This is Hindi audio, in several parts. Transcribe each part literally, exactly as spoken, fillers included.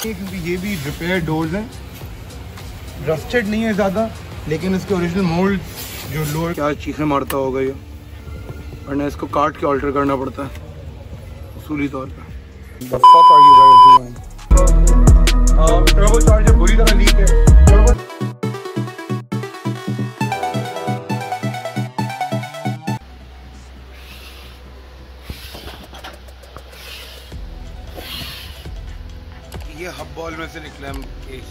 क्योंकि ये भी रिपेयर डोर्स हैं, रस्टेड नहीं है ज़्यादा, लेकिन इसके ओरिजिनल मोल्ड जो लोअर क्या चीखें मारता होगा ये, वरना इसको काट के ऑल्टर करना पड़ता है उसूली तौर पर। The fuck are you guys doing? Turbo charger बुरी तरह लीक है। ये हब बॉल में से निकला है केस,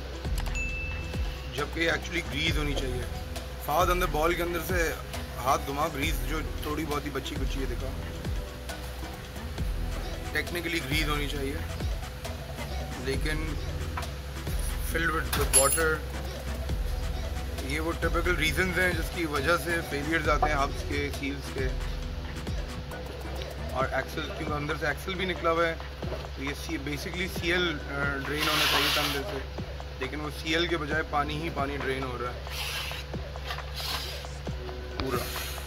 जबकि एक्चुअली ग्रीज होनी चाहिए। फाद अंदर बॉल के अंदर से हाथ घुमा, ग्रीज जो थोड़ी बहुत ही बच्ची कुची है दिखा, टेक्निकली ग्रीज होनी चाहिए, लेकिन फिल्ड विद वाटर। ये वो टिपिकल रीजंस हैं जिसकी वजह से फेलियर्स आते हैं हब्स के, सील्स के। और एक्सल, क्योंकि अंदर से एक्सल भी निकला हुआ है, तो ये C basically C L drain होना चाहिए था अंदर से, लेकिन वो सी एल के बजाय पानी ही पानी ड्रेन हो रहा है पूरा।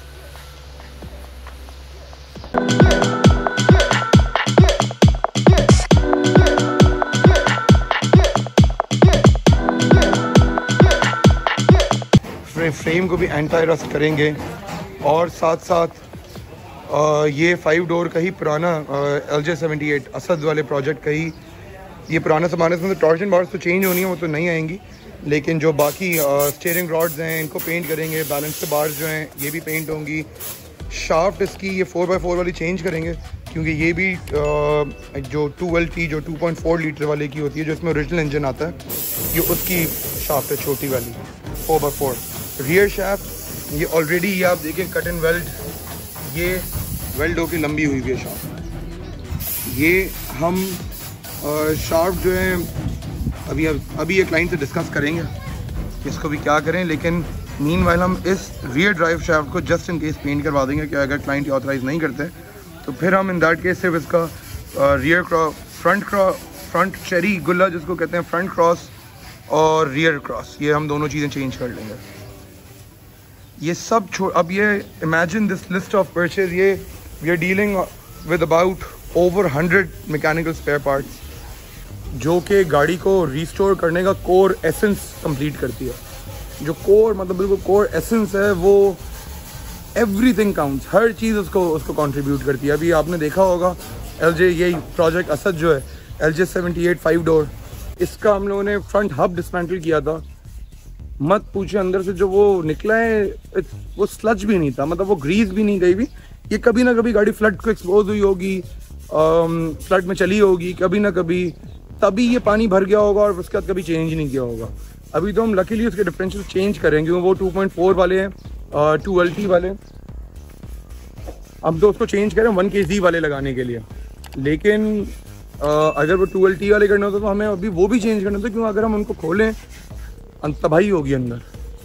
फ्रेम को भी एंटी रस्ट करेंगे, और साथ साथ आ, ये फाइव डोर का ही पुराना L J seventy eight Asad वाले प्रोजेक्ट का ही ये पुराना सामान है। तो टॉर्जन बार्स तो चेंज होनी है, वो तो नहीं आएंगी, लेकिन जो बाकी स्टीयरिंग रॉड्स हैं इनको पेंट करेंगे, बैलेंस के बार्स जो हैं ये भी पेंट होंगी। शाफ्ट इसकी ये फोर बाई फोर वाली चेंज करेंगे, क्योंकि ये भी आ, जो टू एल टी जो टू पॉइंट फोर लीटर वाले की होती है, जो इसमें ओरिजिनल इंजन आता है, ये उसकी शाफ्ट है छोटी वाली four by four. Rear shaft ये ऑलरेडी ये आप देखें कट एंड वेल्ड, ये वेल्ड होकर लंबी हुई हुई है शाफ्ट। ये हम शाफ्ट जो है अभी अभी एक लाइन से डिस्कस करेंगे इसको भी क्या करें, लेकिन मीनवाइल हम इस रियर ड्राइव शाफ्ट को जस्ट इन केस पेंट करवा देंगे कि अगर क्लाइंट ऑथराइज नहीं करते तो फिर हम इन दैट केस सिर्फ इसका rear cross, front cross, front चेरी गुल्ला जिसको कहते हैं, फ्रंट क्रॉस और रियर क्रॉस, ये हम दोनों चीज़ें चेंज कर लेंगे। ये सब छोड़, अब ये imagine this list of purchase, ये we are dealing with about over hundred mechanical spare parts, जो कि गाड़ी को रिस्टोर करने का कोर एसेंस कंप्लीट करती है। जो कोर मतलब बिल्कुल कोर एसेंस है, वो एवरीथिंग काउंट्स, हर चीज़ उसको उसको कंट्रीब्यूट करती है। अभी आपने देखा होगा एल जे ये प्रोजेक्ट असद जो है L J seventy eight five door, इसका हम लोगों ने फ्रंट हब डिसमेंटल किया था। मत पूछे अंदर से जो वो निकला है, वो स्लज भी नहीं था, मतलब वो ग्रीस भी नहीं गई भी। ये कभी ना कभी गाड़ी फ्लड को एक्सपोज हुई होगी, फ्लड में चली होगी कभी ना कभी, तभी ये पानी भर गया होगा और उसके बाद कभी चेंज नहीं किया होगा। अभी तो हम लकीली उसके डिफरेंशियल चेंज करेंगे, वो टू पॉइंट फोर वाले हैं, टू एल टी वाले, अब तो उसको चेंज करें वन के जी वाले लगाने के लिए। लेकिन आ, अगर वो टू एल टी वाले करने होते तो हमें अभी वो भी चेंज करना था, क्यों अगर हम उनको खोलें तबाही होगी अंदर।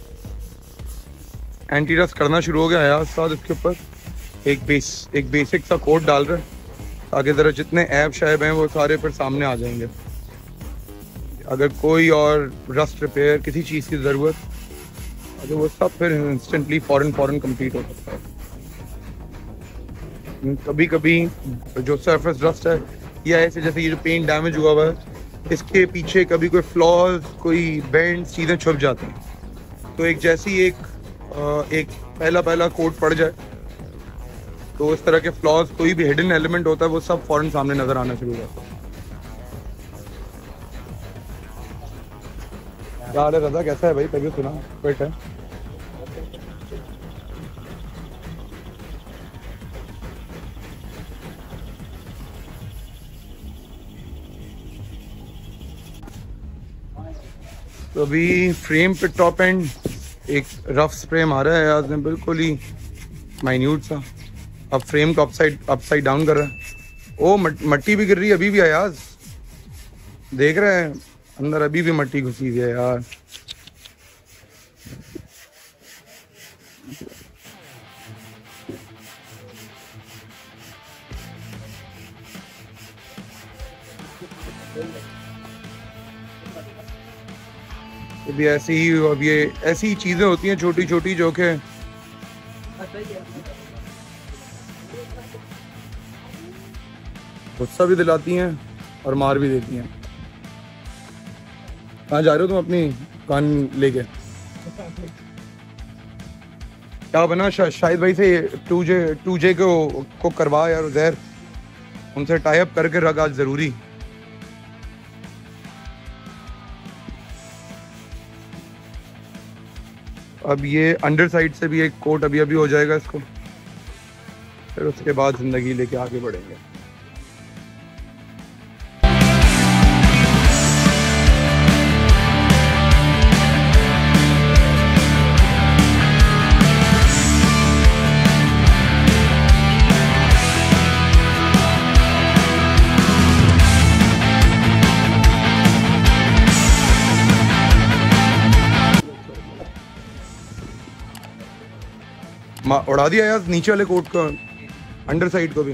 एंटी रस्ट करना शुरू हो गया है साथ, इसके ऊपर एक बेस एक बेसिक सा कोट डाल रहे हैं ताकि ज़रा जितने ऐब शैब हैं वो सारे फिर सामने आ जाएंगे। अगर कोई और रस्ट रिपेयर किसी चीज़ की ज़रूरत, अगर वो सब फिर इंस्टेंटली फ़ौरन फ़ौरन कंप्लीट हो सकता है। कभी कभी जो सरफेस रस्ट है या ऐसे जैसे ये जो पेंट डैमेज हुआ हुआ है, इसके पीछे कभी कोई फ्लॉज, कोई बेंड चीज़ें छुप जाती हैं, तो एक जैसी एक एक पहला पहला कोट पड़ जाए तो इस तरह के फ्लॉज, कोई भी हिडन एलिमेंट होता है, वो सब फौरन सामने नजर आना शुरू हो जाता है। क्या हाल है रज़ा, कैसा है भाई, तबीयत सुना, फिट है? तो अभी फ्रेम पे टॉप एंड एक रफ स्प्रे मारा है आज ने, बिल्कुल ही माइन्यूट सा। अब फ्रेम को अपसाइड अपसाइड डाउन कर रहा है। ओ मट्टी भी गिर रही है अभी भी अयाज, देख रहे हैं अंदर अभी भी मट्टी घुसी हुई है यार। अभी ऐसी ही अब ये ऐसी चीजें होती हैं छोटी छोटी जो कि गुस्सा भी दिलाती हैं और मार भी देती हैं। कहाँ जा रहे हो तुम अपनी कान लेके? क्या बना शा, शाहिद भाई से टू जे टू जे को को करवा यार उजैर, उनसे टाई अप करके रख आज जरूरी। अब ये अंडर साइड से भी एक कोट अभी अभी हो जाएगा इसको, फिर उसके बाद जिंदगी लेके आगे बढ़ेंगे। उड़ा दिया यार नीचे वाले कोट का, अंडर साइड को भी।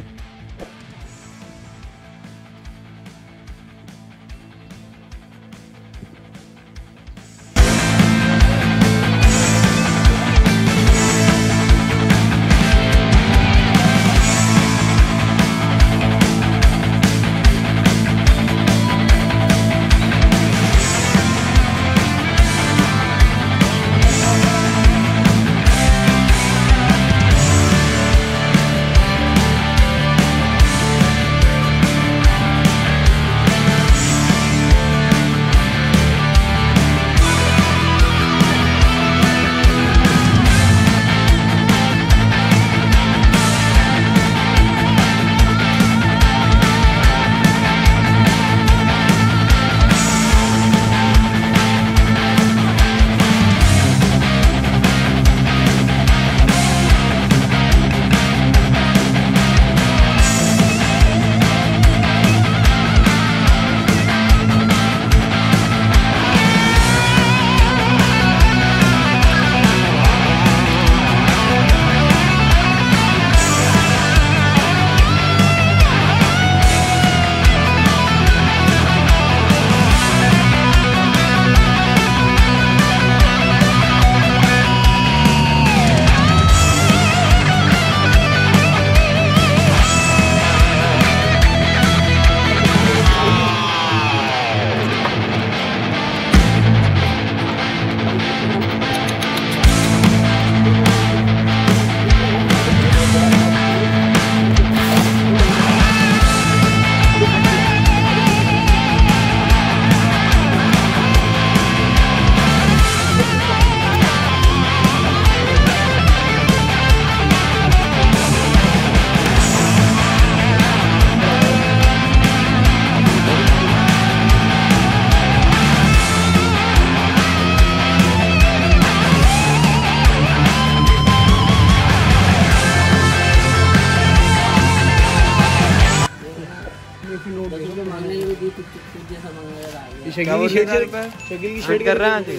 शकील की शेड शकील की शेड कर रहा है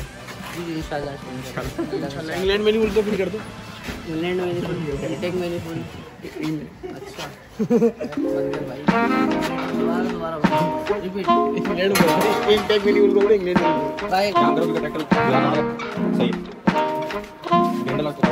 इंग्लैंड में नहीं बोलते फिर कर दो इंग्लैंड में नहीं टेक में नहीं फुल अच्छा भाई दोबारा दोबारा रिपीट इंग्लैंड में एक टेक में नहीं बोलते इंग्लैंड में भाई आंध्र का टैकल सही